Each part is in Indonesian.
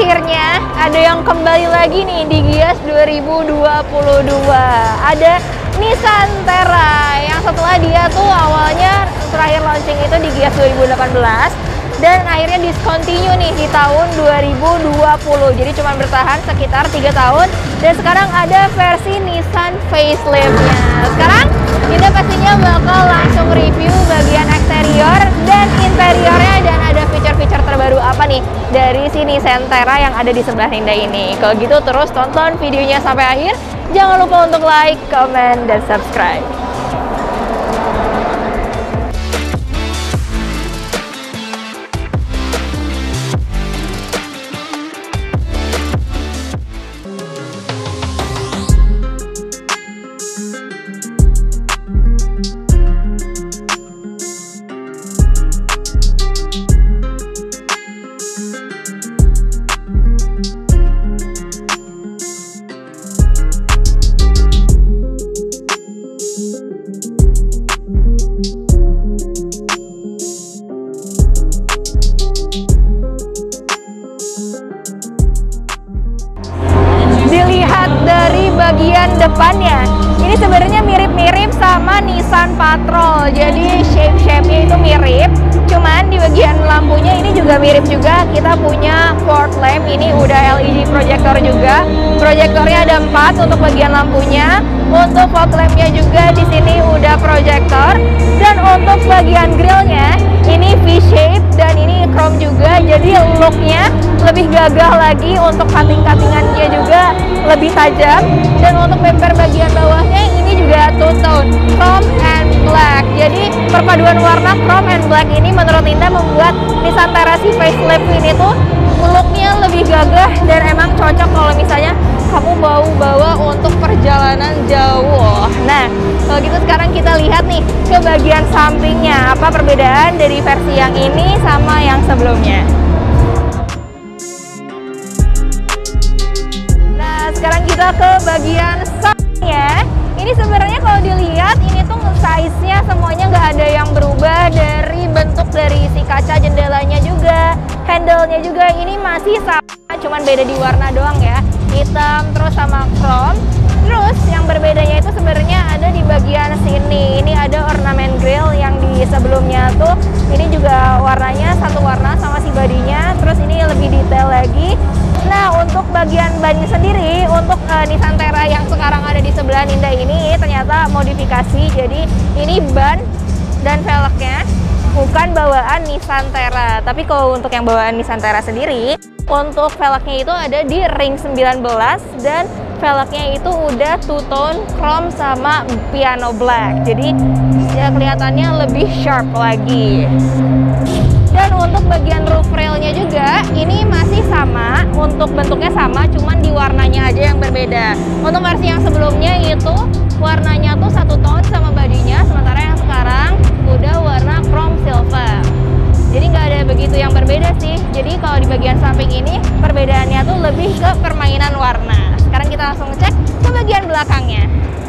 akhirnya ada yang kembali lagi nih di Gias 2022. Ada Nissan Terra yang setelah dia tuh awalnya terakhir launching itu di Gias 2018 dan akhirnya discontinue nih di tahun 2020. Jadi cuma bertahan sekitar 3 tahun dan sekarang ada versi Nissan facelift-nya. Sekarang kita pastinya bakal langsung review bagian eksterior dan interiornya dan ada fitur-fitur terbaru apa nih dari si Nissan Terra yang ada di sebelah Ninda ini. Kalau gitu terus tonton videonya sampai akhir. Jangan lupa untuk like, comment, dan subscribe. Bagian depannya ini sebenarnya mirip-mirip sama Nissan Patrol, jadi shape-nya itu mirip, cuman di bagian lampunya ini juga mirip juga. Kita punya fog lamp, ini udah LED projector juga, proyektornya ada 4 untuk bagian lampunya. Untuk fog lampnya juga di sini udah projector, dan untuk bagian grillnya ini V-shape dan ini chrome juga, jadi looknya lebih gagah lagi. Untuk cutting-cuttingannya juga lebih tajam, dan untuk bumper bagian bawahnya ini juga two-tone chrome and black. Jadi perpaduan warna chrome and black ini menurut Ninda membuat Nissan Terra si facelift ini tuh looknya lebih gagah dan emang cocok kalau misalnya kamu mau bawa untuk perjalanan jauh. Nah, kalau gitu sekarang kita lihat nih ke bagian sampingnya, apa perbedaan dari versi yang ini sama yang sebelumnya. Nah, sekarang kita ke bagian sampingnya. Ini sebenarnya kalau dilihat ini tuh size-nya semuanya nggak ada yang berubah, dari bentuk dari si kaca jendelanya juga, handle-nya juga ini masih sama, cuman beda di warna doang ya, hitam terus sama chrome. Terus yang berbedanya itu sebenarnya ada di bagian sini. Ini ada ornamen grill yang di sebelumnya tuh ini juga warnanya satu warna sama si badinya, terus ini lebih detail lagi. Nah, untuk bagian bannya sendiri untuk Nissan Terra yang sekarang ada di sebelah Ninda ini ternyata modifikasi. Jadi ini ban dan velgnya bukan bawaan Nissan Terra, tapi kalau untuk yang bawaan Nissan Terra sendiri, untuk velgnya itu ada di ring 19 dan velgnya itu udah two-tone chrome sama piano black. Jadi ya kelihatannya lebih sharp lagi. Dan untuk bagian roof railnya juga ini masih sama, untuk bentuknya sama, cuman di warnanya aja yang berbeda. Untuk versi yang sebelumnya itu warnanya tuh satu tone sama badinya, sementara yang sekarang udah warna chrome silver. Jadi nggak ada begitu yang berbeda sih. Jadi kalau di bagian samping ini perbedaannya tuh lebih ke permainan warna. Sekarang kita langsung cek ke bagian belakangnya.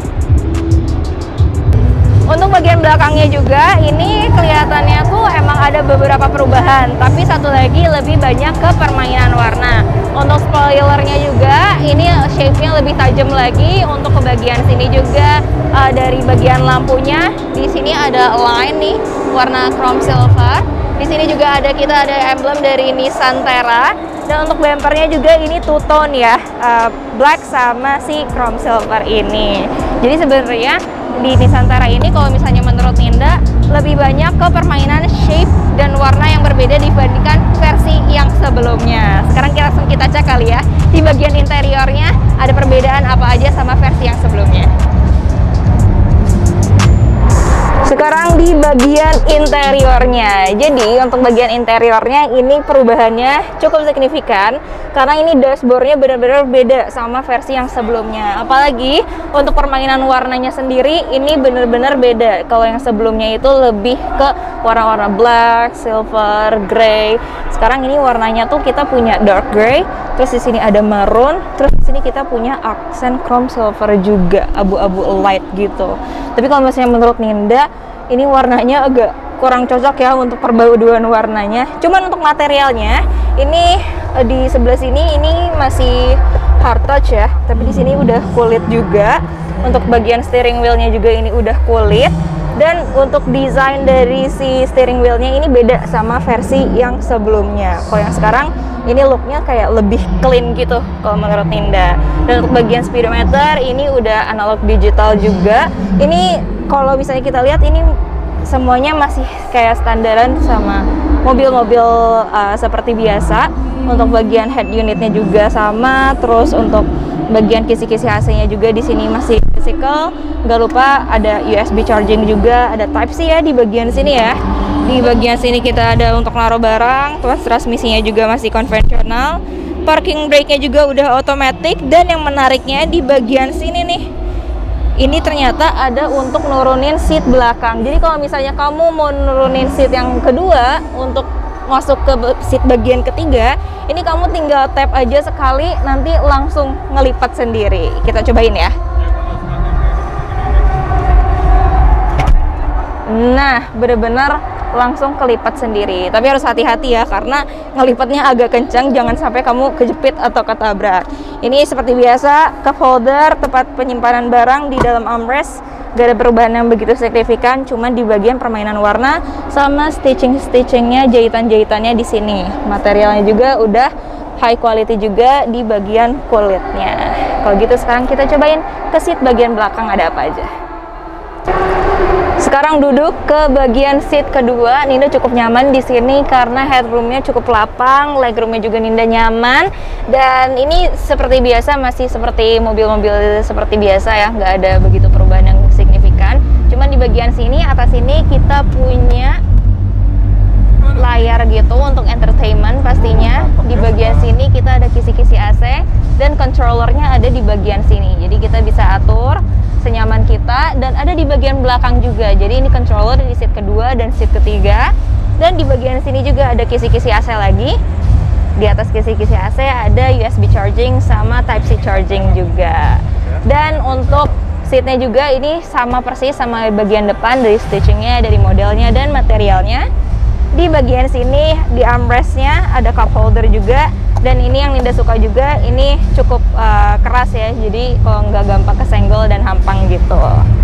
Untuk bagian belakangnya juga ini kelihatannya tuh emang ada beberapa perubahan, tapi satu lagi lebih banyak ke permainan warna. Untuk spoilernya juga ini shape-nya lebih tajam lagi. Untuk ke bagian sini juga dari bagian lampunya di sini ada line nih warna chrome silver. Di sini juga ada emblem dari Nissan Terra. Dan untuk bumpernya juga ini two-tone ya, black sama si chrome silver ini. Jadi sebenarnya di Nissan Terra ini kalau misalnya menurut Ninda lebih banyak ke permainan shape dan warna yang berbeda dibandingkan versi yang sebelumnya. Sekarang kita cek kali ya di bagian interiornya ada perbedaan apa aja sama versi yang sebelumnya. Sekarang di bagian interiornya. Jadi untuk bagian interiornya ini perubahannya cukup signifikan karena ini dashboardnya benar-benar beda sama versi yang sebelumnya. Apalagi untuk permainan warnanya sendiri ini benar-benar beda. Kalau yang sebelumnya itu lebih ke warna-warna black, silver, grey. Sekarang ini warnanya tuh kita punya dark grey, terus di sini ada maroon, terus di sini kita punya aksen chrome silver juga, abu-abu light gitu. Tapi kalau misalnya menurut Ninda ini warnanya agak kurang cocok ya untuk perpaduan warnanya. Cuman untuk materialnya ini di sebelah sini ini masih hard touch ya, tapi di sini udah kulit juga. Untuk bagian steering wheelnya juga ini udah kulit. Dan untuk desain dari si steering wheelnya ini beda sama versi yang sebelumnya. Kalau yang sekarang ini looknya kayak lebih clean gitu kalau menurut Ninda. Dan untuk bagian speedometer ini udah analog digital juga. Ini kalau misalnya kita lihat ini semuanya masih kayak standaran sama mobil-mobil seperti biasa. Untuk bagian head unitnya juga sama. Terus untuk bagian kisi-kisi AC-nya juga di sini masih physical. Nggak lupa ada USB charging juga, ada Type C ya di bagian sini ya. Di bagian sini kita ada untuk naruh barang. Terus transmisinya juga masih konvensional. Parking brake-nya juga udah otomatis. Dan yang menariknya di bagian sini nih, ini ternyata ada untuk nurunin seat belakang. Jadi kalau misalnya kamu mau nurunin seat yang kedua untuk masuk ke seat bagian ketiga, ini kamu tinggal tap aja sekali, nanti langsung ngelipat sendiri. Kita cobain ya. Nah, bener-bener langsung kelipat sendiri. Tapi harus hati-hati ya, karena ngelipatnya agak kencang, jangan sampai kamu kejepit atau ketabrak. Ini seperti biasa, cup holder, tempat penyimpanan barang di dalam armrest. Gak ada perubahan yang begitu signifikan, cuman di bagian permainan warna sama stitchingnya, jahitan-jahitannya di sini. Materialnya juga udah high quality juga di bagian kulitnya. Kalau gitu sekarang kita cobain ke seat bagian belakang ada apa aja. Sekarang duduk ke bagian seat kedua. Ninda cukup nyaman di sini karena headroomnya cukup lapang, legroomnya juga Ninda nyaman. Dan ini seperti biasa, masih seperti mobil-mobil seperti biasa ya, nggak ada begitu perubahan yang signifikan. Cuman di bagian sini, atas sini kita punya layar gitu untuk entertainment pastinya. Di bagian sini kita ada kisi-kisi AC dan controllernya ada di bagian sini. Jadi kita bisa atur senyaman kita, dan ada di bagian belakang juga. Jadi ini controller di seat kedua dan seat ketiga. Dan di bagian sini juga ada kisi-kisi AC lagi. Di atas kisi-kisi AC ada USB charging sama Type C charging juga. Dan untuk seatnya juga ini sama persis sama bagian depan, dari stitchingnya, dari modelnya dan materialnya. Di bagian sini di armrestnya ada cup holder juga. Dan ini yang Ninda suka juga, ini cukup keras ya, jadi kalau nggak gampang kesenggol dan hampang gitu.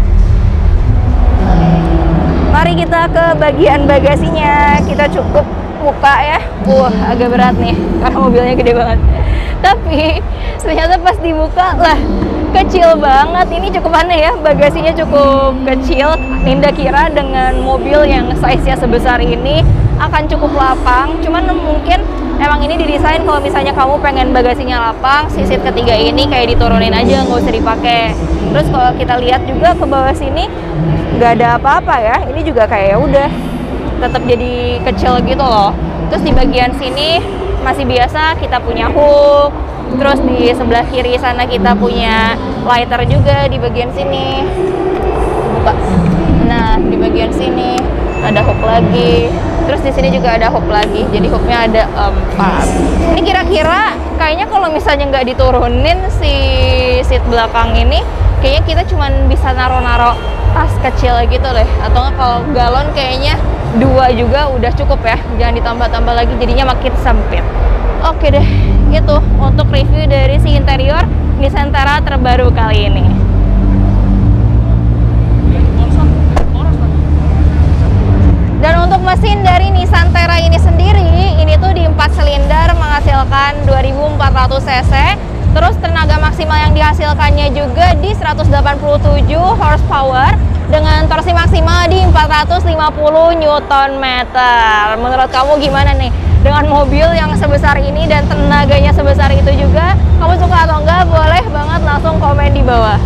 Mari kita ke bagian bagasinya. Kita cukup buka ya. Agak berat nih karena mobilnya gede banget. Tapi ternyata pas dibuka lah kecil banget. Ini cukup aneh ya, bagasinya cukup kecil. Ninda kira dengan mobil yang size-nya sebesar ini akan cukup lapang. Cuman mungkin emang ini didesain kalau misalnya kamu pengen bagasinya lapang, si seat ketiga ini kayak diturunin aja, nggak usah dipakai. Terus kalau kita lihat juga ke bawah sini nggak ada apa-apa ya. Ini juga kayak ya udah tetap jadi kecil gitu loh. Terus di bagian sini masih biasa kita punya hook. Terus di sebelah kiri sana kita punya lighter juga di bagian sini. Buka. Nah, di bagian sini ada hook lagi. Terus di sini juga ada hook lagi. Jadi hooknya ada 4. Ini kira-kira kayaknya kalau misalnya nggak diturunin si seat belakang ini, kayaknya kita cuman bisa naro-naro tas kecil gitu deh. Atau nggak kalau galon kayaknya 2 juga udah cukup ya. Jangan ditambah-tambah lagi, jadinya makin sempit. Oke deh, itu untuk review dari si interior Nissan Terra terbaru kali ini. Dan untuk mesin dari Nissan Terra ini sendiri, ini tuh di 4 silinder menghasilkan 2400 cc. Terus tenaga maksimal yang dihasilkannya juga di 187 horsepower dengan torsi maksimal di 450 Nm. Menurut kamu gimana nih? Dengan mobil yang sebesar ini dan tenaganya sebesar itu juga, kamu suka atau enggak? Boleh banget langsung komen di bawah.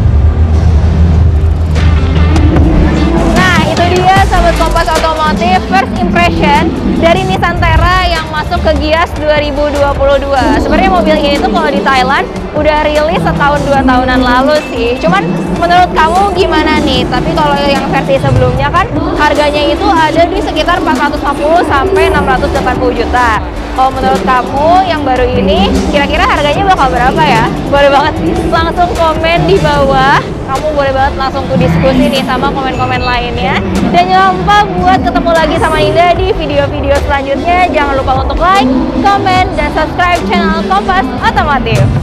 Nah, itu dia sahabat Kompas Otomotif first impression dari Nissan Terra yang masuk ke Gias 2022. Sebenarnya mobil ini tuh kalau di Thailand udah rilis setahun 2 tahunan lalu sih. Cuman menurut kamu gimana nih? Tapi kalau yang versi sebelumnya kan harganya itu ada di sekitar 450 sampai 680 juta. Kalau menurut kamu yang baru ini kira-kira harganya bakal berapa ya? Boleh banget langsung komen di bawah. Kamu boleh banget langsung tuh diskusi nih sama komen-komen lainnya. Dan jangan lupa buat ketemu lagi sama Indah di video-video selanjutnya. Jangan lupa untuk like, komen, dan subscribe channel Kompas Otomotif.